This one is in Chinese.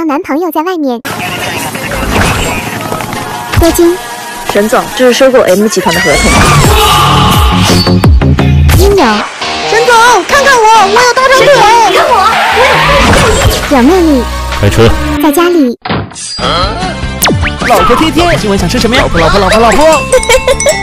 交男朋友在外面。多金， 沈总，这是收购 M 集团的合同。 应有， 沈总，看看我有大长腿！ 你看我有魅力。 开车， 在家里。 老婆贴贴，今晚想吃什么呀？老婆。